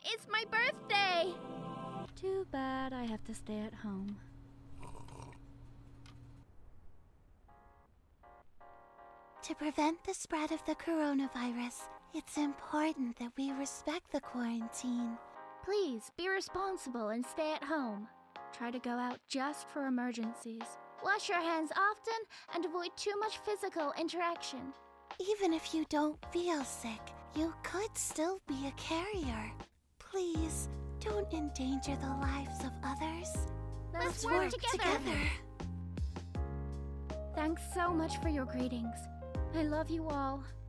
It's my birthday! Too bad I have to stay at home. To prevent the spread of the coronavirus, it's important that we respect the quarantine. Please, be responsible and stay at home. Try to go out just for emergencies. Wash your hands often and avoid too much physical interaction. Even if you don't feel sick, you could still be a carrier. Please, don't endanger the lives of others. Let's work together. Thanks so much for your greetings. I love you all.